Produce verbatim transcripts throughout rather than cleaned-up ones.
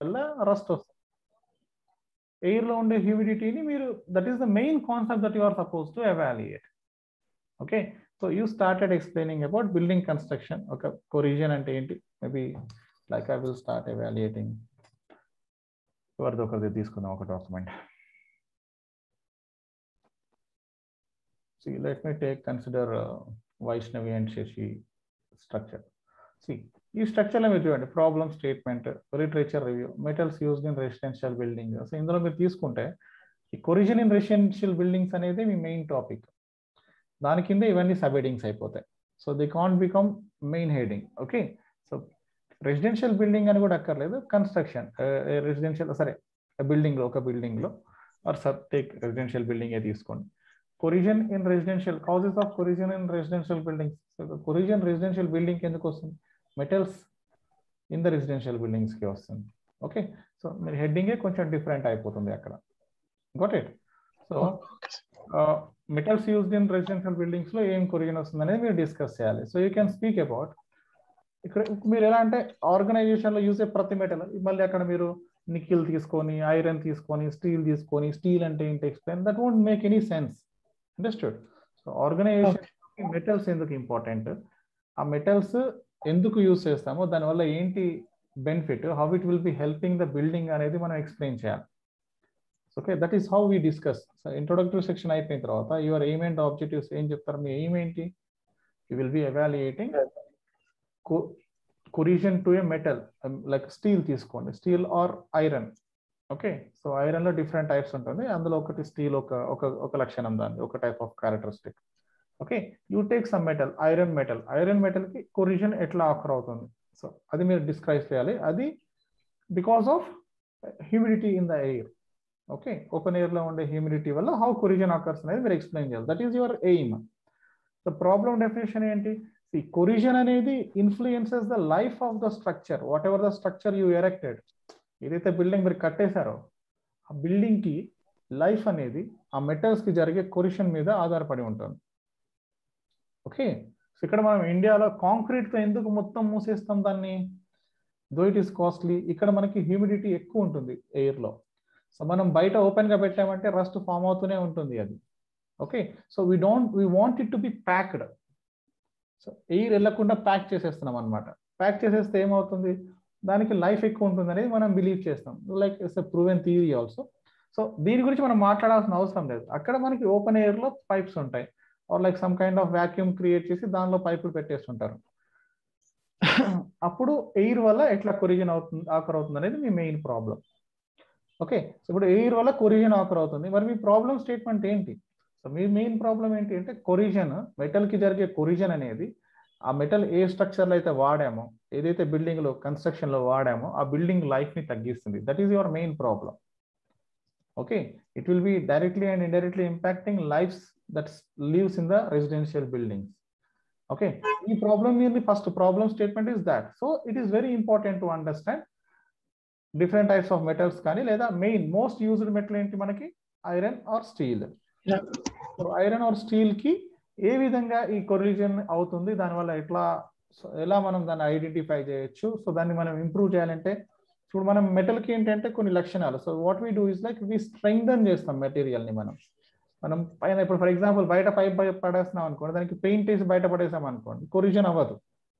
వల్ల రస్ట్ వస్తుంది. ఎయిర్లో ఉండే హ్యూమిడిటీని మీరు that is the main concept that you are suppose to evaluate. Okay, so you started explaining about building construction. ఒక corrosion అంటే ఏంటి, maybe like I will start evaluating. ఎవరిది ఒకరిది తీసుకుందాం ఒక document. See, let me take consider uh, Vaishnavi and Shashi structure. See, ఈ స్ట్రక్చర్లో మీరు చూడండి, problem statement, literature review, metals used in residential building. So ఇందులో మీరు తీసుకుంటే ఈ కొరిజన్ ఇన్ రెసిడెన్షియల్ బిల్డింగ్స్ అనేది మీ మెయిన్ టాపిక్. దాని కింద ఇవన్నీ సబ్ హెడింగ్స్ అయిపోతాయి. So they can't become main heading. Okay, so residential building అని కూడా అక్కర్లేదు, కన్స్ట్రక్షన్ రెసిడెన్షియల్ సరే బిల్డింగ్లో ఒక బిల్డింగ్లో or sub take residential building ఏ తీసుకోండి. Corrosion in residential, causes of corrosion in residential buildings. So the corrosion residential building ఎందుకు వస్తుంది, metals in the residential buildings కి వస్తుంది. ఓకే, సో మీరు హెడ్డింగే కొంచెం డిఫరెంట్ అయిపోతుంది అక్కడ. Got it. So metals used in residential buildings లో ఏం కొరిజన్ వస్తుంది అనేది మీరు డిస్కస్ చేయాలి. So you can speak about ఇక్కడ మీరు ఎలా అంటే ఆర్గనైజేషన్ లో యూజ్ అయ్యే ప్రతి మెటల్, మళ్ళీ అక్కడ మీరు నికిల్ తీసుకొని, ఐరన్ తీసుకొని, స్టీల్ తీసుకొని, స్టీల్ అంటే ఏంటి explain, that won't make any sense. Understood. So organization metals ఎందుకు ఇంపార్టెంట్, ఆ మెటల్స్ ఎందుకు యూజ్ చేస్తామో, దానివల్ల ఏంటి benefit, how it will be helping the building అనేది మనం ఎక్స్ప్లెయిన్ చేయాలి. Okay, that is how we discuss. So introductory section అయిపోయిన తర్వాత యువర్ ఎయిమ్ అండ్ ఆబ్జెక్టివ్స్ ఏం చెప్తారు, మీ ఎయిమ్ ఏంటి, you will be evaluating corrosion to a metal. Like steel తీసుకోండి, steel or iron. Okay, so iron లో different types ఉంటుంది, అందులో ఒకటి స్టీల్ ఒక ఒక లక్షణం, దాన్ని ఒక type of characteristic. Okay, you take some metal, iron metal, iron metal కి కొరిజన్ ఎట్లా ఆకర్ అవుతుంది, సో అది మీరు డిస్క్రైబ్ చేయాలి. అది because of humidity in the air. Okay, open air లో ఉండే హ్యూమిడిటీ వల్ల హౌ కొరిజన్ ఆకర్స్ అనేది మీరు ఎక్స్ప్లెయిన్ చేయాలి. That is your aim. So problem definition ఏంటి, సి కొరిజన్ అనేది influences the life of the structure, whatever the structure you erected. ఏదైతే building మీరు కట్టేశారో ఆ బిల్డింగ్ కి లైఫ్ అనేది ఆ మెటల్స్ కి జరిగే కొరిషన్ మీద ఆధారపడి ఉంటుంది. ఓకే, సో ఇక్కడ మనం ఇండియాలో కాంక్రీట్ తో ఎందుకు మొత్తం మూసేస్తాం దాన్ని, దో ఇట్ ఈస్ కాస్ట్లీ. ఇక్కడ మనకి హ్యూమిడిటీ ఎక్కువ ఉంటుంది ఎయిర్ లో. సో మనం బయట ఓపెన్ గా పెట్టామంటే రస్ట్ ఫామ్ అవుతూనే ఉంటుంది అది. Okay, so we don't we want it to be packed. So air వెళ్ళకుండా ప్యాక్ చేసేస్తున్నాం అనమాట. ప్యాక్ చేసేస్తే ఏమవుతుంది, దానికి లైఫ్ ఎక్కువ ఉంటుంది అనేది మనం బిలీవ్ చేస్తాం. Like it's a proven theory also. So దీని గురించి మనం మాట్లాడాల్సిన అవసరం లేదు. అక్కడ మనకి ఓపెన్ ఎయిర్ లో పైప్స్ ఉంటాయి, or like some kind of vacuum create చేసి దానిలో పైపులు పెట్టేస్తుంటారు. అప్పుడు ఎయిర్ వల్ల ఎట్లా కొరిజన్ అవుతుంది ఆకర్ అవుతుంది అనేది మీ మెయిన్ ప్రాబ్లం. ఓకే, సో ఇప్పుడు ఎయిర్ వల్ల కొరిజన్ ఆకర్ అవుతుంది, మరి మీ ప్రాబ్లం స్టేట్మెంట్ ఏంటి. సో మీ మెయిన్ ప్రాబ్లం ఏంటి అంటే కొరిజన్, మెటల్ కి జరిగే కొరిజన్ అనేది ఆ మెటల్ ఏ స్ట్రక్చర్లో అయితే వాడామో, ఏదైతే బిల్డింగ్ లో కన్స్ట్రక్షన్ లో వాడామో ఆ బిల్డింగ్ లైఫ్ ని తగ్గిస్తుంది. That is your main problem. Okay, it will be directly and indirectly impacting lifes that lives in the residential buildings. Okay, ఈ ప్రాబ్లం మీద first problem statement is that. So it is very important to understand different types of metals, కానీ లేదా main most used metal ఏంటి మనకి, iron or steel. So iron or steel కి ఏ విధంగా ఈ కొరిజన్ అవుతుంది, దానివల్ల ఎట్లా ఎలా మనం దాన్ని ఐడెంటిఫై చేయొచ్చు. సో దాన్ని మనం ఇంప్రూవ్ చేయాలంటే ఇప్పుడు మనం మెటల్ కి ఏంటంటే కొన్ని లక్షణాలు. So what we do is like we strengthen చేస్తాం మెటీరియల్ ని. మనం మనం పైన ఇప్పుడు ఫర్ ఎగ్జాంపుల్ బయట పైప్ పడేస్తున్నాం అనుకోండి, దానికి పెయింట్ వేసి బయట పడేసాం అనుకోండి, కొరిజన్ అవ్వదు.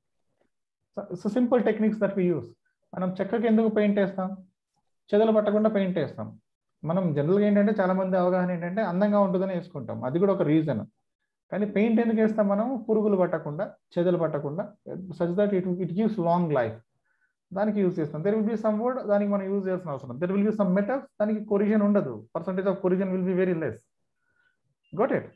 So simple techniques that we use. మనం చెక్కకి ఎందుకు పెయింట్ వేస్తాం, చెదలు పట్టకుండా పెయింట్ వేస్తాం. మనం జనరల్గా ఏంటంటే చాలా మంది అవగాహన ఏంటంటే అందంగా ఉంటుందని వేసుకుంటాం, అది కూడా ఒక రీజన్. కానీ పెయింట్ ఎందుకు వేస్తాం మనం, పురుగులు పట్టకుండా, చెదలు పట్టకుండా, such that it it gives long life, దానికి యూజ్ చేస్తాం. There will be some wood, దానికి మనం యూజ్ చేయాల్సిన అవసరం. There will be some metals, దానికి కొరిజన్ ఉండదు, percentage of corrosion will be very less. Got it.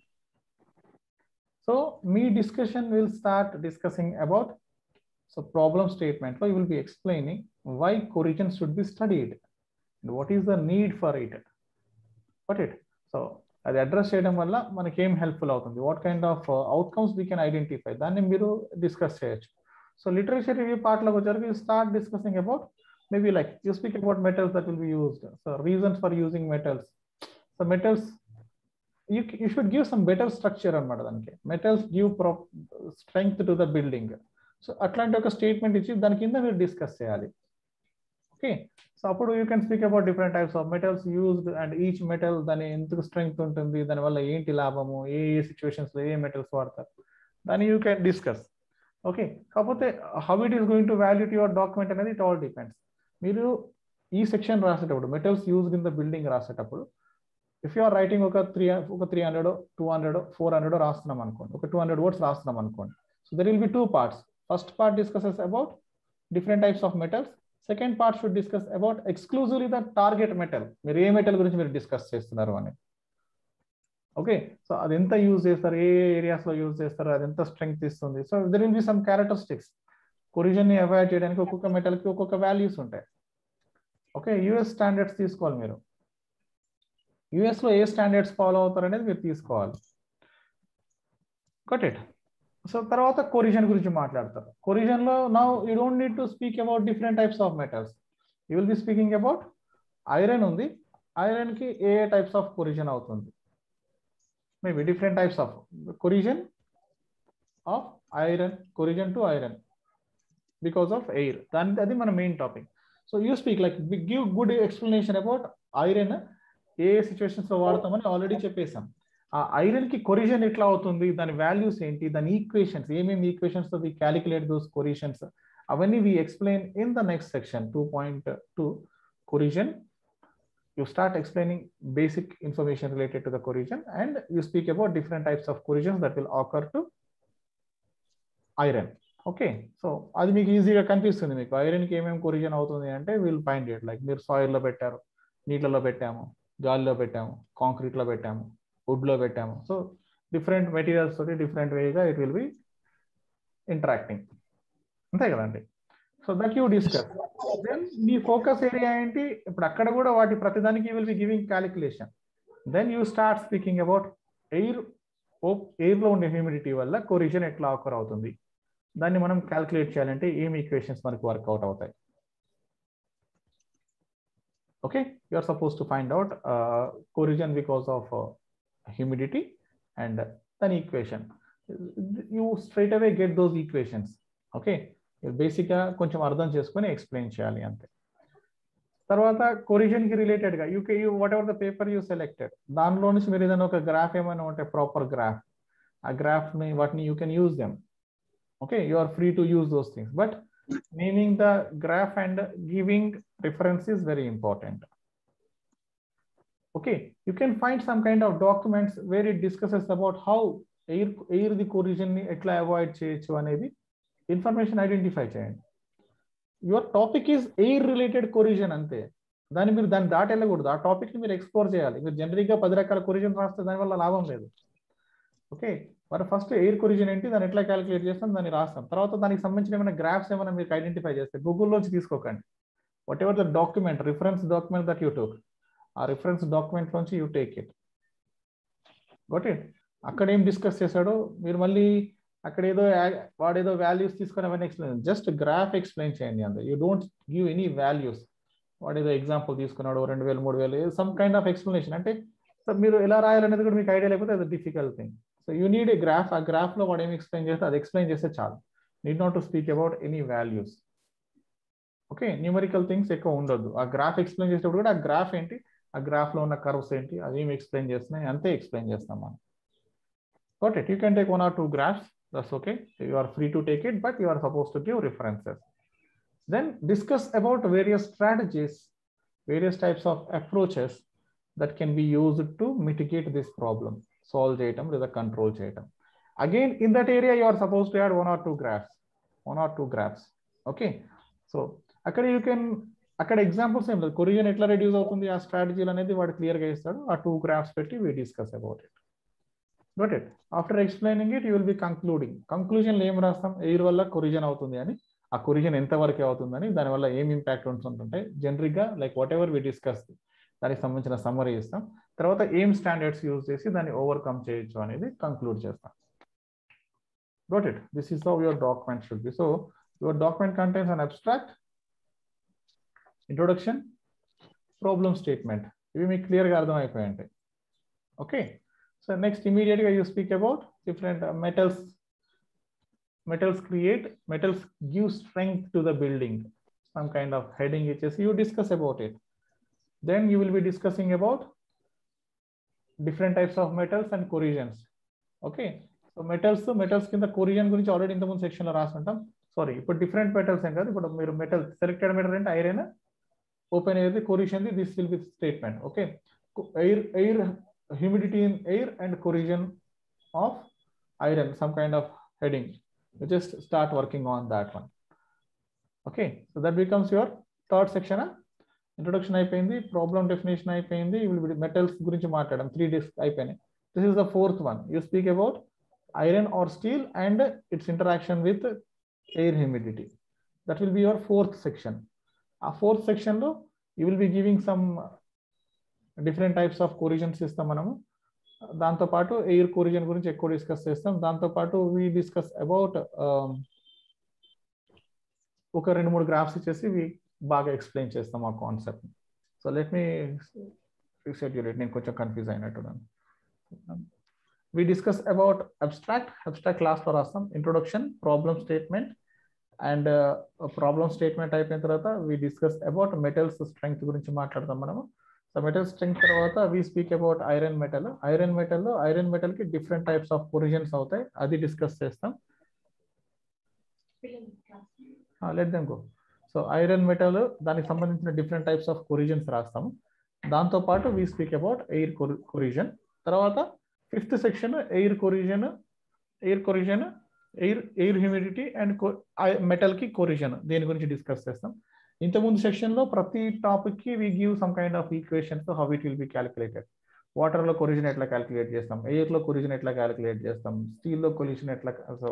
So మీ discussion will start discussing about, so problem statement లో you will be explaining why corrosion should be studied and what is the need for it. Got it. So అది address చేయడం వల్ల మనకి ఏం helpful అవుతుంది, what kind of outcomes we can identify, దాన్ని మీరు discuss చేయొచ్చు. సో లిటరేచర్ రివ్యూ పార్ట్లోకి వచ్చరికి you start discussing about maybe like you speak about metals that will be used, so reasons for using metals. So metals you you should give some better structure అనమాట దానికి. Metals give pro strength to the building. So అట్లాంటి ఒక statement ఇచ్చి దాని కింద మీరు discuss చేయాలి. Okay, so అప్పుడు you can speak about different types of metals used and each metal దాని ఎందుకు స్ట్రెంగ్త్ ఉంటుంది, దానివల్ల ఏంటి లాభము, ఏ ఏ సిచ్యువేషన్స్లో ఏ మెటల్స్ వాడతారు, దాన్ని యూ కెన్ డిస్కస్. ఓకే, కాకపోతే how it is going to value to your document అనేది ఇట్ ఆల్ డిపెండ్స్. మీరు ఈ సెక్షన్ రాసేటప్పుడు metals used in the building రాసేటప్పుడు ఇఫ్ యు ఆర్ రైటింగ్ ఒక త్రీ ఒక three hundred two hundred four hundred రాస్తున్నాం అనుకోండి, ఒక టూ హండ్రెడ్ వర్డ్స్ రాస్తున్నాం అనుకోండి. So there will be two parts. First part discusses about different types of metals. Second part should discuss about exclusively the target metal. మీరు ఏ metal గురించి మీరు discuss చేస్తున్నారు అని. ఓకే, సో అది ఎంత యూజ్ చేస్తారు, ఏ ఏరియాస్ లో యూజ్ చేస్తారు, అది ఎంత స్ట్రెంగ్త్ ఇస్తుంది. So there will be some characteristics. Corrosion ని అవాయిడ్ చేయడానికి ఒక్కొక్క మెటల్ కి ఒక్కొక్క వాల్యూస్ ఉంటాయి. ఓకే, యుఎస్ స్టాండర్డ్స్ తీసుకోవాలి మీరు. యుఎస్ లో ఏ స్టాండర్డ్స్ ఫాలో అవుతారు అనేది మీరు తీసుకోవాలి. Got it. సో తర్వాత కొరిజన్ గురించి మాట్లాడతారు. కొరిజన్ లో now you don't need to speak about different types of metals. You will be speaking about iron ఉంది, ఐరన్ కి ఏ ఏ టైప్స్ ఆఫ్ కొరిజన్ అవుతుంది, maybe different types of corrosion of iron, corrosion to iron because of air. దాని అది మన main topic. So you speak like give good explanation about iron, ఏ situations లో వాడతామని ఆల్రెడీ చెప్పేసాం. ఆ ఐరన్ కి కొరిజన్ ఎట్లా అవుతుంది, దాని వాల్యూస్ ఏంటి, దాని ఈక్వేషన్స్ ఏమేమి ఈక్వేషన్స్ తో వి క్యాలిక్యులేట్ దోస్ కొరిజన్స్, అవన్నీ we explain in the next section two point two corrosion. You start explaining basic information related to the corrosion and you speak about different types of corrosions that will occur to iron. Okay, so అది మీకు ఈజీగా కనిపిస్తుంది. మీకు iron కి ఏమేమి corrosion అవుతుంది అంటే will find it. Like మీరు సాయిల్ లో పెట్టారు, నీళ్ళలో పెట్టాము, గాలిలో పెట్టాము, కాంక్రీట్ లో పెట్టాము, వుడ్ లో పెట్టాము. సో డిఫరెంట్ మెటీరియల్స్ తోటి డిఫరెంట్ వేగా ఇట్ విల్ బి ఇంటరాక్టింగ్. అంతే కదండి. So that you discuss. Then మీ ఫోకస్ ఏరియా ఏంటి, ఇప్పుడు అక్కడ కూడా వాటి ప్రతిదానికి will be giving calculation. Then you start speaking about air. Air లో ఉండే హ్యూమిడిటీ వల్ల కొరిజన్ ఎట్లా ఆకర్ అవుతుంది, దాన్ని మనం క్యాలిక్యులేట్ చేయాలంటే ఏమి ఈక్వేషన్స్ మనకు వర్కౌట్ అవుతాయి. Okay, you are suppose to find out corrosion because of humidity and then equation. You straight away get those equations. Okay, బేసిక్ గా కొంచెం అర్థం చేసుకొని ఎక్స్ప్లెయిన్ చేయాలి అంతే. తర్వాత కొరిజన్ కి రిలేటెడ్ గా యూకే you whatever the paper you selected, దానిలో నుంచి మీరు ఏదైనా ఒక గ్రాఫ్ ఏమైనా ఉంటే ప్రాపర్ గ్రాఫ్, ఆ గ్రాఫ్ ని వాటిని you can use them. Okay, you are free to use those things, but naming the graph and giving reference is very important. Okay, you can find some kind of documents where it discusses about how air air the corrosion ని ఎట్లా అవాయిడ్ చేయొచ్చు అనేది information identify చేయండి. Your topic is air related corrosion అంతే. దాన్ని మీరు దాన్ని దాటి వెళ్ళకూడదు. ఆ టాపిక్ ని మీరు ఎక్స్ప్లోర్ చేయాలి. మీరు జనరిక్ గా పది రకాల కొరిజన్ రాస్తే దానివల్ల లాభం లేదు. ఓకే, మరి ఫస్ట్ ఎయిర్ కొరిజన్ ఏంటి, దాన్ని ఎట్లా క్యాలిక్యులేట్ చేస్తాం, దాన్ని రాస్తాం. తర్వాత దానికి సంబంధించిన ఏమైనా గ్రాఫ్స్ ఏమైనా మీకు ఐడెంటిఫై చేస్తే గూగుల్లోంచి తీసుకోకండి. Whatever the document, reference document that you talk, ఆ రిఫరెన్స్ డాక్యుమెంట్ నుంచి you take it. Got it. అక్కడ ఏం డిస్కస్ చేశాడో మీరు మళ్ళీ అక్కడ ఏదో వాడేదో వాల్యూస్ తీసుకొని అవన్నీ ఎక్స్ప్లెయిన్, జస్ట్ గ్రాఫ్ ఎక్స్ప్లెయిన్ చేయండి అంతే. You don't give any values. వాడేదో ఎగ్జాంపుల్ తీసుకున్నాడు, రెండు వేలు మూడు వేలు సమ్ కైండ్ ఆఫ్ ఎక్స్ప్లెనేషన్. అంటే మీరు ఎలా రాయాలనేది కూడా మీకు ఐడియా లేకపోతే అది difficult thing. So you need a graph. ఆ గ్రాఫ్ లో వాడు ఏమి ఎక్స్ప్లెయిన్ చేస్తే అది ఎక్స్ప్లెయిన్ చేస్తే చాలు. Need not to speak about any values. Okay, numerical things ఎక్కువ ఉండొద్దు. ఆ గ్రాఫ్ ఎక్స్ప్లెయిన్ చేసేటప్పుడు కూడా ఆ గ్రాఫ్ ఏంటి, ఆ గ్రాఫ్ లో ఉన్న కర్వ్స్ ఏంటి, అది ఏమి ఎక్స్ప్లెయిన్ చేస్తున్నాయి అంతే ఎక్స్ప్లెయిన్ చేస్తాం మనం. Got it. You can take one or two graphs. That's okay. You are free to take it, but you are supposed to give references. Then discuss about various strategies, various types of approaches that can be used to mitigate this problem. Solve చేయటం లేదా control చేయటం. Again, in that area, you are supposed to add one or two graphs. One or two graphs. Okay. So, అక్కడ you can అక్కడ examples ఏం లేదు. Corrosion ఎట్లా reduce అవుతుంది ఆ స్ట్రాటజీలు అనేది వాడు క్లియర్ గా ఇస్తాడు. ఆ టూ గ్రాఫ్స్ పెట్టి we discuss about it. Got it. After explaining it, you will be concluding. Conclusion ఏం రాస్తాం, ఎయిర్ వల్ల కొరిజన్ అవుతుంది అని, ఆ కొరిజన్ ఎంత వరకు అవుతుందని, దానివల్ల ఏం ఇంపాక్ట్ ఉంటుందంటే జనరిక్ గా like whatever we discuss దానికి సంబంధించిన సమ్మరీ ఇస్తాం. తర్వాత ఏం స్టాండర్డ్స్ యూజ్ చేసి దాన్ని ఓవర్కమ్ చేయొచ్చు అనేది కంక్లూడ్ చేస్తాం. Got it. This is how your document should be. So your document contains an abstract, introduction, problem statement. ఇవి మీకు క్లియర్ గా అర్థం అయిపోయాయి. Okay, so next immediately you speak about different uh, metals. Metals create, metals give strength to the building. some kind of heading ఇచ్చేసి you discuss about it. Then you will be discussing about different types of metals and corrosions. Okay, so metals metals కింద corrosion గురించి already ఇంతకుముందు section లో రాసుంటాం. Sorry, ఇప్పుడు different metals ఏం కాదు, ఇప్పుడు మీరు మెటల్ సెలెక్టెడ్ మెటల్ అంటే iron, open air the corrosion the this will be statement. Okay, air air humidity in air and corrosion of iron, some kind of heading. You just start working on that one. Okay, so that becomes your third section. Huh? Introduction అయిపోయింది, problem definition అయిపోయింది, you will be metals గురించి మాట్లాడడం, three disc అయిపోయినాయి. This is the fourth one. You speak about iron or steel and its interaction with air humidity. That will be your fourth section. A fourth section lo you will be giving some different types of corrosion system మనము దాంతో పాటు air corrosion గురించి ఎక్కువ discuss చేస్తాం. దాంతో పాటు వి discuss about ఒక రెండు మూడు గ్రాఫ్స్ ఇచ్చేసి వి బాగా ఎక్స్ప్లెయిన్ చేస్తాం ఆ concept. So let me reschedule it, నేను కొంచెం కన్ఫ్యూజ్ అయినట్టున్నాను. We discuss about abstract abstract క్లాస్లో రాస్తాం, introduction, problem statement and problem statement అయిపోయిన తర్వాత we discuss about metals strength గురించి మాట్లాడతాం మనము. సో మెటల్ స్ట్రెంగ్త్ తర్వాత we speak about iron metal. Iron మెటల్లో ఐరన్ మెటల్ కి డిఫరెంట్ టైప్స్ ఆఫ్ corrosions అవుతాయి, అది డిస్కస్ చేస్తాం. Let them go. So iron metal దానికి సంబంధించిన డిఫరెంట్ టైప్స్ ఆఫ్ corrosions రాస్తాము. దాంతో పాటు we speak about air corrosion. తర్వాత fifth section air corrosion, air corrosion, air air humidity and metal కి corrosion, దేని గురించి డిస్కస్ చేస్తాం. ఇంతకుముందు సెక్షన్ లో ప్రతి టాపిక్ కి we give some kind of equations how it will be calculated. Water లో corrosion ఎట్లా క్యాలిక్యులేట్ చేస్తాం, ఎయిర్ లో corrosion ఎట్లా క్యాలిక్యులేట్ చేస్తాం, స్టీల్ లో corrosion ఎట్లా, సో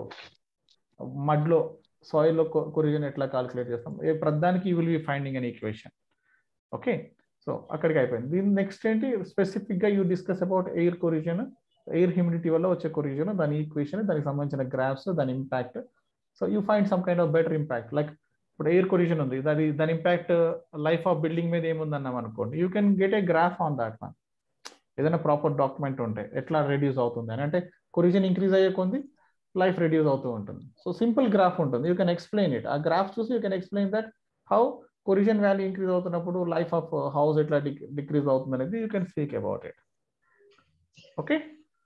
మడ్ లో సాయిల్ లో corrosion ఎట్లా క్యాలిక్యులేట్ చేస్తాం, ఏ ప్రధానికి you will be finding an equation. Okay, so అక్కడికి అయిపోయింది. దీని నెక్స్ట్ ఏంటి, స్పెసిఫిక్ గా you discuss about air corrosion, air humidity వల్ల వచ్చే corrosion, దాని ఈక్వేషన్, దానికి సంబంధించిన గ్రాఫ్స్, దాని impact. So you find some kind of better impact. Like ఇప్పుడు ఎయిర్ corrosion ఉంది, దాని దాని ఇంపాక్ట్ లైఫ్ ఆఫ్ బిల్డింగ్ మీద ఏముందన్నాం అనుకోండి, you can get a graph on that one. ఏదైనా ప్రాపర్ డాక్యుమెంట్ ఉంటే ఎట్లా రెడ్యూస్ అవుతుంది అని, అంటే corrosion ఇంక్రీజ్ అయ్యే కొంది లైఫ్ రెడ్యూస్ అవుతూ ఉంటుంది. సో సింపుల్ గ్రాఫ్ ఉంటుంది, యూ కెన్ ఎక్స్ప్లెయిన్ ఇట్. ఆ గ్రాఫ్ చూసి you can explain that how corrosion value increase అవుతున్నప్పుడు లైఫ్ ఆఫ్ హౌస్ ఎట్లా డిక్రీజ్ అవుతుంది అనేది you can speak about it. Okay,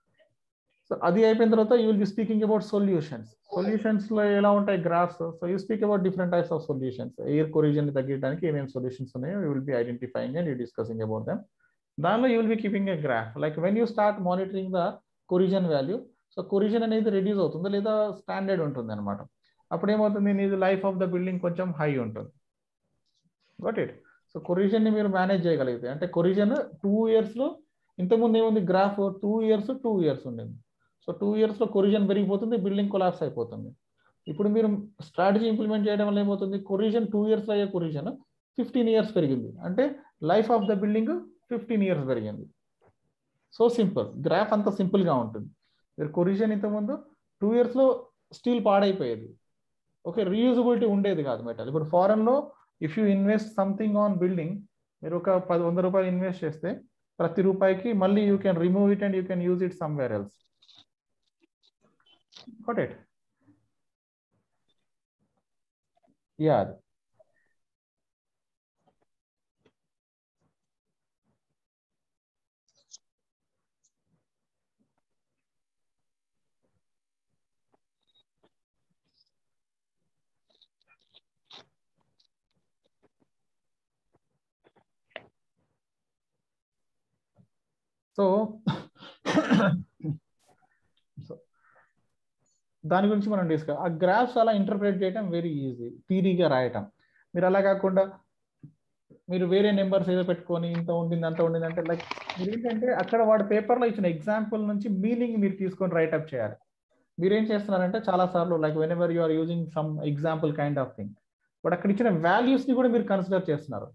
so అది అయిపోయిన తర్వాత you will be speaking about solutions. Solutions లో ఎలా ఉంటాయి graphs. So you speak about different types of solutions. Air corrosion ని తగ్గించడానికి ఏమేమి సొల్యూషన్స్ ఉన్నాయో you will B identifying and you discussing about them. దానిలో you will be keeping a graph. Like when you start monitoring the corrosion value, so corrosion అనేది reduce అవుతుంది లేదా standard ఉంటుంది అనమాట. అప్పుడు ఏమవుతుంది, నీది లైఫ్ ఆఫ్ ద బిల్డింగ్ కొంచెం హై ఉంటుంది. Got it. సో corrosion ని మీరు మేనేజ్ చేయగలిగితే, అంటే corrosion టూ ఇయర్స్ లో, ఇంతకుముందు ఏముంది graph two years two years ఉండేది. సో టూ ఇయర్స్ లో corrosion పెరిగిపోతుంది, బిల్డింగ్ కొలాప్స్ అయిపోతుంది. ఇప్పుడు మీరు స్ట్రాటజీ ఇంప్లిమెంట్ చేయడం వల్ల ఏమవుతుంది, corrosion టూ ఇయర్స్ లో అయ్యే corrosion ఫిఫ్టీన్ ఇయర్స్ పెరిగింది, అంటే life of the building fifteen years పెరిగింది. సో సింపుల్ గ్రాఫ్, అంత సింపుల్ గా ఉంటుంది. మీరు corrosion ఇంతకుముందు టూ ఇయర్స్ లో స్టీల్ పాడైపోయేది, ఓకే, రీయూజబిలిటీ ఉండేది కాదు మెటల్. ఇప్పుడు ఫారెన్ లో if you invest something on building, మీరు ఒక పది వంద రూపాయలు ఇన్వెస్ట్ చేస్తే ప్రతి రూపాయికి మళ్ళీ you can remove it and you can use it somewhere else. Got it? Yeah. So దాని గురించి మనం డిస్కస్, ఆ గ్రాఫ్స్ అలా ఇంటర్ప్రిట్ చేయడం వెరీ ఈజీ, థియరీగా రాయటం. మీరు అలా కాకుండా మీరు వేరే నెంబర్స్ ఏదో పెట్టుకొని ఇంత ఉండింది అంత ఉండింది అంటే, లైక్ మీరు ఏంటంటే అక్కడ వాడు పేపర్లో ఇచ్చిన ఎగ్జాంపుల్ నుంచి మీనింగ్ మీరు తీసుకొని రైటప్ చేయాలి. మీరేం చేస్తున్నారంటే చాలా సార్లు like whenever you are using some example kind of thing, but అక్కడ ఇచ్చిన వాల్యూస్ ని కూడా మీరు కన్సిడర్ చేస్తున్నారు.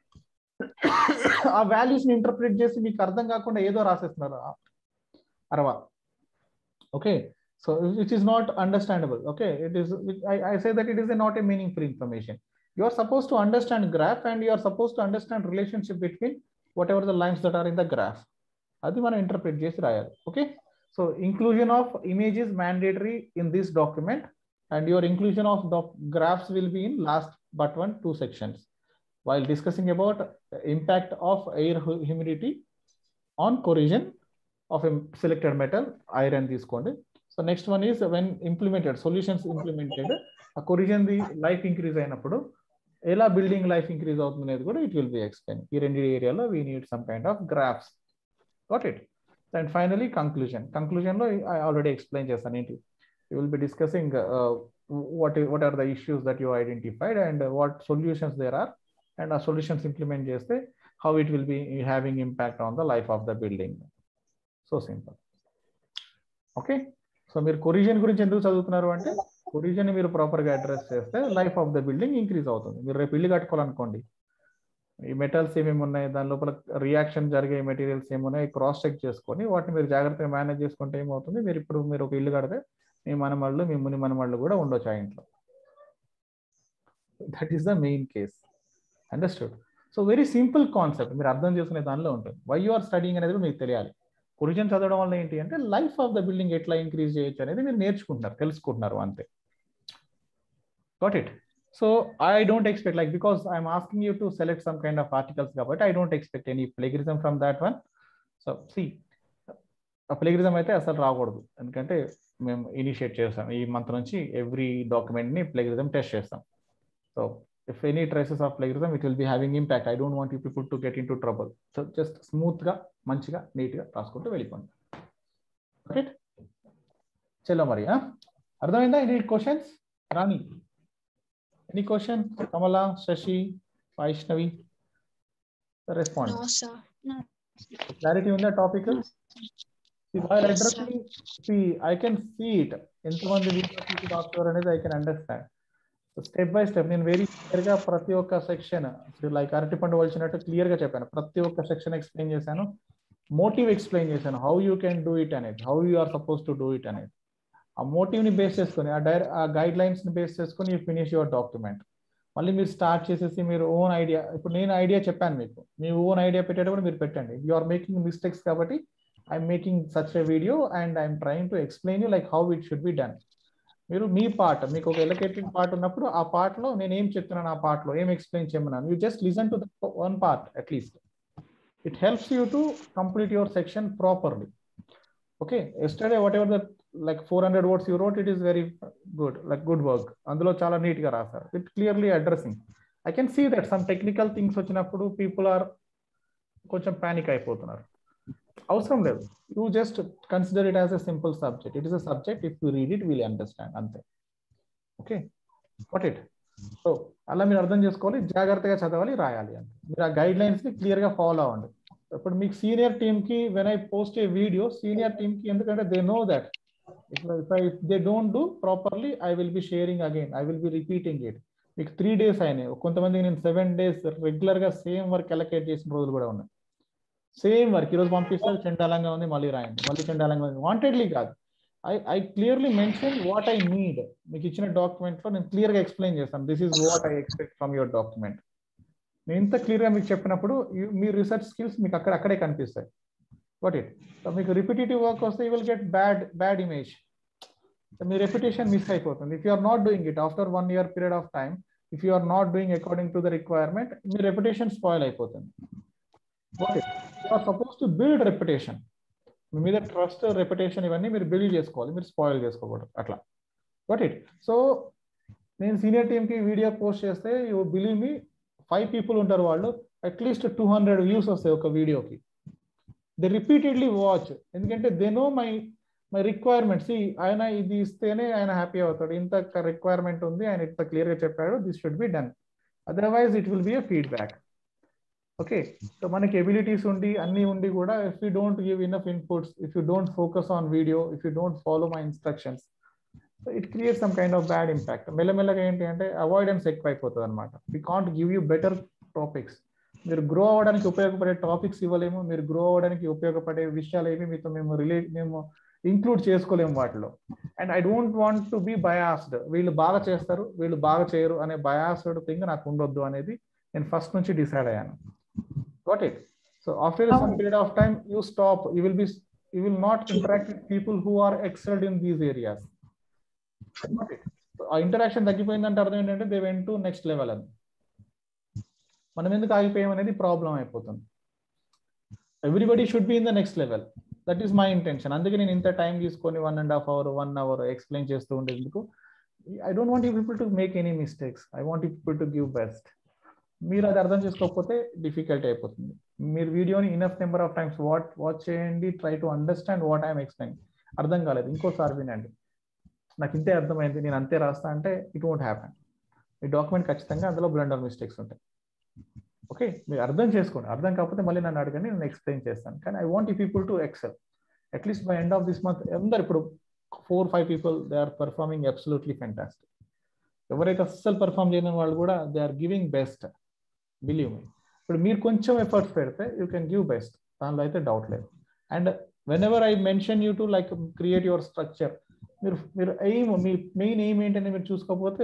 ఆ వాల్యూస్ ని ఇంటర్ప్రిట్ చేసి మీకు అర్థం కాకుండా ఏదో రాసేస్తున్నారు అరవా. Okay, so which is not understandable. Okay, it is, I, I say that it is a not a meaningful information. You are supposed to understand graph and you are supposed to understand relationship between whatever the lines that are in the graph. Adi mana interpret chesi rayali. Okay, so inclusion of image is mandatory in this document. and your inclusion of the graphs will be in last but one two sections while discussing about impact of air humidity on corrosion of a selected metal. Iron తీసుకోండి. So next one is when implemented solutions implemented a corrosion the life increase అయినప్పుడు ఎలా building life increase అవుతుందనేది కూడా it will be explained. ఈ రెండు ఏరియాలో we need some kind of graphs. Got it? And finally conclusion. Conclusion లో I already explained చేశాను ఏంటి. We will be discussing uh, what what are the issues that you identified and what solutions there are, and a solutions implement cheste how it will be having impact on the life of the building. So simple. Okay, so meer corrosion gurinchi enduku chaduvutunnaru ante corrosion ni meer proper ga address cheste life of the building increase avutundi. Meer repu illu kattukovalankondi ఈ metals ఏమేమి ఉన్నాయి, దాని లోపల reaction జరిగే materials ఏమున్నాయి cross check చేసుకొని వాటిని మీరు జాగ్రత్తగా మేనేజ్ చేసుకుంటే ఏమవుతుంది, మీరు ఇప్పుడు మీరు ఒక ఇల్లు కడితే మీ మనమళ్ళు మీ ముని మనమళ్ళు కూడా ఉండొచ్చు ఆ ఇంట్లో. That is the main case. Understood? So very simple concept, మీరు అర్థం చేసుకునే దానిలో ఉంటుంది. వై యు ఆర్ స్టడీయింగ్ అనేది మీకు తెలియాలి. కొరిజన్ చదవడం వల్ల ఏంటి అంటే లైఫ్ ఆఫ్ ద బిల్డింగ్ ఎట్లా ఇంక్రీజ్ చేయొచ్చు అనేది మీరు నేర్చుకుంటున్నారు, తెలుసుకుంటున్నారు అంతే. Got it? So I don't expect, like, because I'm asking you to select some kind of articles, but I don't expect any plagiarism from that one. So see, a plagiarism అయితే అసలు రాకూడదు, ఎందుకంటే మేము ఇనిషియేట్ చేస్తాం ఈ month నుంచి every document ని plagiarism test చేస్తాం. So if any traces of plagiarism it will be having impact. I don't want you people to get in to trouble. So just smooth గా మంచిగా నీట్ గా రాసుకుంటూ వెళ్ళిపోండి. ఓకే చలో మరి, అర్థమైందా? Any questions? Rani, any question? Kamala, Shashi, Vaishnavi, respond. No sir, no. Clarity on the topic? No. See, while yes, addressing, see, I can see it. ఎంతమంది video doctor అనేది I can understand. So step by step నేను very clear గా ప్రతి ఒక్క section like అరటిపండు వలిచినట్టు clear గా చెప్పాను. ప్రతి ఒక్క సెక్షన్ ఎక్స్ప్లెయిన్ చేశాను, మోటివ్ ఎక్స్ప్లెయిన్ చేశాను, how you can do it అనేది, how you are suppose to do it అనేది. ఆ మోటివ్ ని బేస్ చేసుకొని, ఆ డైర్ ఆ గైడ్ లైన్స్ ని బేస్ చేసుకొని యూ ఫినిష్ యువర్ డాక్యుమెంట్. మళ్ళీ మీరు స్టార్ట్ చేసేసి మీరు ఓన్ ఐడియా, ఇప్పుడు నేను ఐడియా చెప్పాను మీకు, మీ ఓన్ ఐడియా పెట్టేటప్పుడు మీరు పెట్టండి. యు ఆర్ మేకింగ్ మిస్టేక్స్ కాబట్టి I'm making such a video and I'm trying to explain you like how it should be done. మీరు మీ పార్ట్, మీకు ఒక ఎలొకేటెడ్ పార్ట్ ఉన్నప్పుడు ఆ పార్ట్ లో నేను ఏం చెప్తున్నాను, ఆ పార్ట్ లో ఏం ఎక్స్ప్లెయిన్ చేయమన్నాను, you just listen to the one part at least. It helps you to complete your section properly. Okay, yesterday whatever the like four hundred words you wrote, it is very good, like good work. Andulo chala neat ga rasaru. It clearly addressing. I can see that some technical things vachinappudu people are koncham panic ayipotunnaru. Avasaram ledhu. You just consider it as a simple subject. It is a subject, if you read it we will understand ante. Okay, got it? So alla meer ardham cheskovali, jagrataga chadavali, rayali ante. Meer aa guidelines ni clear ga follow avandi. ఇప్పుడు మీకు senior team కి when I post a video, senior team కి ఎందుకంటే they know that if I they don't do properly I will be sharing again, I will be repeating it. మీకు three days అయినాయి, కొంతమందికి నేను seven days regular గా same work allocate చేసిన రోజులు కూడా ఉన్నాయి. సేమ్ వర్క్ ఈరోజు పంపిస్తారు, చండాలంగా ఉంది మళ్ళీ రాయండి, మళ్ళీ చండాలంగా ఉంది. వాంటెడ్లీ కాదు, I I clearly mention what I need. మీకు ఇచ్చిన డాక్యుమెంట్ లో నేను క్లియర్ గా ఎక్స్ప్లెయిన్ చేస్తాను, this is what I expect from your document. నేను ఇంత క్లియర్గా మీకు చెప్పినప్పుడు మీ రీసెర్చ్ స్కిల్స్ మీకు అక్కడ అక్కడే కనిపిస్తాయి. What it? సో మీకు రిపిటేటివ్ వర్క్ వస్తే you will get bad bad image, మీ రెప్యుటేషన్ మిస్ అయిపోతుంది. If you are not doing it after one year period of time, if you are not doing according to the requirement, మీ reputation spoil అయిపోతుంది. Okay, you are suppose to build reputation, మీ మీద trust, reputation ఇవన్నీ మీరు build చేసుకోవాలి, మీరు spoil చేసుకోకూడదు అట్లా. What it? సో నేను సీనియర్ టీమ్కి వీడియో పోస్ట్ చేస్తే you believe me, five people ఉంటారు, వాళ్ళు అట్లీస్ట్ టూ హండ్రెడ్ వ్యూస్ వస్తాయి ఒక వీడియోకి. దే రిపీటెడ్లీ వాచ్, ఎందుకంటే they know my my requirements. ఆయన ఇది ఇస్తేనే ఆయన హ్యాపీ అవుతాడు, ఇంత రిక్వైర్మెంట్ ఉంది, ఆయన ఇంత క్లియర్గా చెప్పాడు, this should be done, otherwise it will be a feedback. Okay, so మనకి ఎబిలిటీస్ ఉండి అన్నీ ఉండి కూడా if you don't give enough inputs, if you don't focus on video, if you don't follow my instructions, so it create some kind of bad impact. మెల్లమెల్లగా ఏంటి అంటే avoidance ఎక్కువ అయిపోతుంది అనమాట. We can't give you better topics. మీరు grow అవ్వడానికి ఉపయోగపడే topics ఇవ్వలేము, మీరు గ్రో అవ్వడానికి ఉపయోగపడే విషయాలు ఏమి మీతో మేము రిలేట్ మేము ఇంక్లూడ్ చేసుకోలేము వాటిలో. And I don't want to be biased, వీళ్ళు బాగా చేస్తారు వీళ్ళు బాగా చేయరు అనే బయాస్డ్ థింగ్ నాకు ఉండొద్దు అనేది నేను ఫస్ట్ నుంచి డిసైడ్ అయ్యాను. Got it? So after some period of time you stop, you will be you will not interact with people who are excelled in these areas. ఆ ఇంటరాక్షన్ తగ్గిపోయిందంటే అర్థం ఏంటంటే they went to next level అని. మనం ఎందుకు ఆగిపోయాం అనేది problem అయిపోతుంది. Everybody should be in the next level. That is my intention. అందుకే నేను ఇంత టైం తీసుకొని one and half hour one hour explain చేస్తూ ఉండేందుకు. I don't want you people to make any mistakes. I want you people to give best. మీరు అది అర్థం చేసుకోకపోతే డిఫికల్ట్ అయిపోతుంది. మీరు వీడియోని enough number of times watch watch చేయండి. Try to understand what I'm explain. అర్థం కాలేదు ఇంకోసారి వినండి, నాకు ఇంతే అర్థమైంది, నేను అంతే రాస్తా అంటే ఇట్ వోంట్ హ్యాపెన్. మీ డాక్యుమెంట్ ఖచ్చితంగా అందులో బ్లండర్ మిస్టేక్స్ ఉంటాయి. ఓకే, మీరు అర్థం చేసుకోండి. అర్థం కాకపోతే మళ్ళీ నన్ను అడగండి, నేను ఎక్స్ప్లెయిన్ చేస్తాను. కానీ ఐ వాంట్ ఈ people to excel at least by end of this month. అందరు ఇప్పుడు four five people they are performing absolutely fantastic. ఎవరైతే అస్సలు పర్ఫార్మ్ చేయని వాళ్ళు కూడా they are giving best, believe me. ఇప్పుడు మీరు కొంచెం ఎఫర్ట్స్ పెడితే యూ కెన్ గివ్ బెస్ట్, దానిలో అయితే డౌట్ లేదు. And whenever I mention you to like create your structure, మీరు మీరు ఎయిమ్, మీ మెయిన్ ఎయిమ్ ఏంటని మీరు చూసుకోకపోతే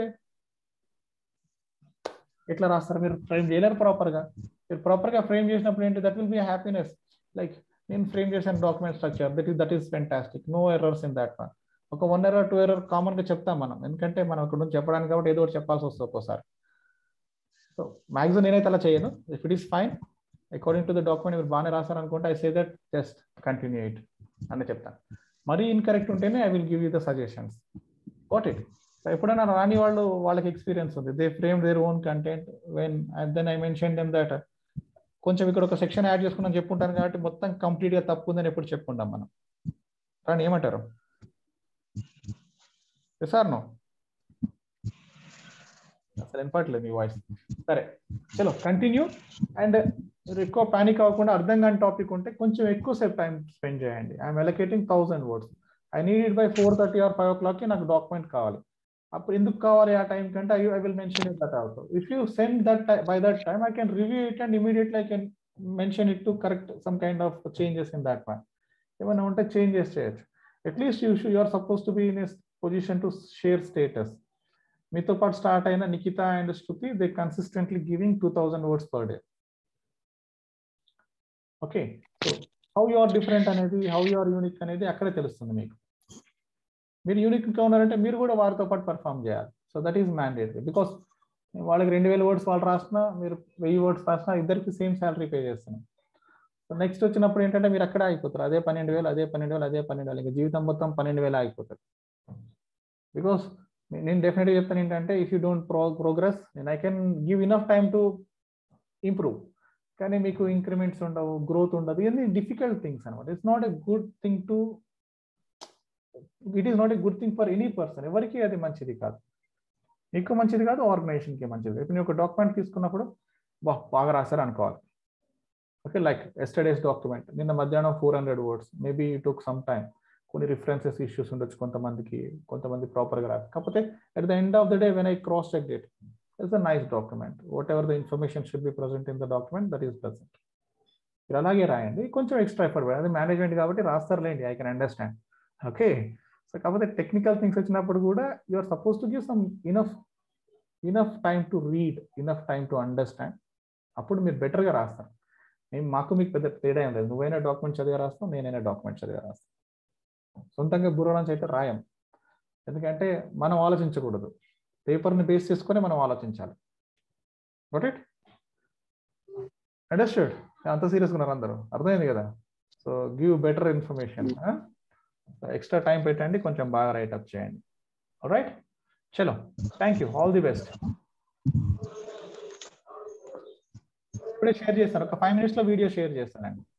ఎట్లా రాస్తారు? మీరు ఫ్రేమ్ చేయలేరు ప్రాపర్గా. మీరు ప్రాపర్గా ఫ్రేమ్ చేసినప్పుడు ఏంటి, that will be happiness. Like నేను ఫ్రేమ్ చేశాను document structure, that is that is fantastic, no errors in that one. ఒక వన్ ఎర్రర్ టూ ఎర్రర్ కామన్గా చెప్తాం మనం, ఎందుకంటే మనం ఇక్కడ నుంచి చెప్పడానికి కాబట్టి ఏదో ఒకటి చెప్పాల్సి వస్తుంది ఒక్కోసారి. సో మ్యాక్సిమం నేనైతే అలా చేయను. If it is fine according to the document మీరు బాగానే రాశారు అనుకుంటే I say that just continue it అని చెప్తాను. మరీ ఇన్కరెక్ట్ ఉంటేనే I will give you the suggestions. Got it? ఎప్పుడైనా రాని వాళ్ళు, వాళ్ళకి ఎక్స్పీరియన్స్ ఉంది, they frame their own content. When then I mention them that కొంచెం ఇక్కడ ఒక సెక్షన్ యాడ్ చేసుకున్నాను చెప్పుంటాను కాబట్టి మొత్తం కంప్లీట్గా తప్పు ఉందని ఎప్పుడు చెప్పుకుంటాం మనం. కానీ ఏమంటారు సార్? నో, అసలు వినపట్లేదు మీ వాయిస్. సరే చలో కంటిన్యూ. అండ్ మీరు ఎక్కువ పానిక్ అవ్వకుండా అర్థం కాని టాపిక్ ఉంటే కొంచెం ఎక్కువసేపు టైం స్పెండ్ చేయండి. I'm allocating thousand words. I need it by four thirty or five ఓ క్లాక్కి నాకు డాక్యుమెంట్ కావాలి. అప్పుడు ఎందుకు కావాలి ఆ టైం కంటే I I will mention it that also. If you send that by that time I can review it and immediately I can mention it to correct some kind of changes in that one. ఏమైనా ఉంటే changes చేయొచ్చు. At least you you are suppose to be in a position to share status. మీతో పాటు start అయిన Nikhita and Shruti, they consistently giving two thousand words per day. Okay, so how you are different అనేది, how you are unique అనేది అక్కడే తెలుస్తుంది మీకు. మీరు యూనిక్గా ఉన్నారంటే మీరు కూడా వారితో పాటు పర్ఫామ్ చేయాలి. So that is mandatory. Because వాళ్ళకి రెండు వేల వర్డ్స్ వాళ్ళు రాసినా, మీరు వెయ్యి వర్డ్స్ రాసినా ఇద్దరికి సేమ్ శాలరీ పే చేస్తున్నాం. సో నెక్స్ట్ వచ్చినప్పుడు ఏంటంటే మీరు అక్కడే అయిపోతారు. అదే పన్నెండు వేలు అదే పన్నెండు వేలు అదే పన్నెండు వేలు ఇంకా జీవితం మొత్తం పన్నెండు వేలు అయిపోతుంది. బికాస్ నేను డెఫినెట్గా చెప్తాను ఏంటంటే if you don't pro progress నేను I can give enough time to improve. కానీ మీకు ఇంక్రిమెంట్స్ ఉండవు, గ్రోత్ ఉండదు. ఇవన్నీ డిఫికల్ట్ థింగ్స్ అనమాట. It's not a good thing to it is not a good thing for any person. ఎవరికి అది మంచిది కాదు, మీకు మంచిది కాదు, ఆర్గనైజేషన్కి మంచిది. ఇప్పుడు నేను ఒక డాక్యుమెంట్ తీసుకున్నప్పుడు బా బాగా రాశారు అనుకోవాలి. ఓకే, లైక్ ఎస్టర్డేస్ డాక్యుమెంట్, నిన్న మధ్యాహ్నం four hundred words, maybe it took some time. కొన్ని రిఫరెన్సెస్ ఇష్యూస్ ఉండొచ్చు కొంతమందికి, కొంతమంది ప్రాపర్గా రాదు. కాకపోతే at the end of the day when I cross check it, it's a nice document. Whatever the information should be present in the document that is present. మీరు అలాగే రాయండి, కొంచెం ఎక్స్ట్రా ఎఫర్ట్ పడండి. అది మేనేజ్మెంట్ కాబట్టి రాస్తారులేండి, I can understand. Okay, so కాకపోతే technical things వచ్చినప్పుడు కూడా you are suppose to give some enough enough time to read, enough time to understand. అప్పుడు మీరు బెటర్గా రాస్తారు. మేము మాకు మీకు పెద్ద తేడా ఏం లేదు. నువ్వైనా డాక్యుమెంట్ చదిగా రాస్తాం, నేనైనా డాక్యుమెంట్ చదిగా రాస్తాం. సొంతంగా బుర్ర నుంచి అయితే రాయం, ఎందుకంటే మనం ఆలోచించకూడదు, పేపర్ని బేస్ చేసుకొని మనం ఆలోచించాలి. Got it? అండర్స్టూడ్? అంత సీరియస్గా ఉన్నారు అందరూ, అర్థమైంది కదా? So give better information. Extra time పెట్టండి, కొంచెం బాగా రైటప్ చేయండి. ఆల్రైట్, చలో, thank you, all the best. ఇప్పుడే షేర్ చేస్తాను, ఒక ఫైవ్ మినిట్స్లో వీడియో షేర్ చేస్తానండి.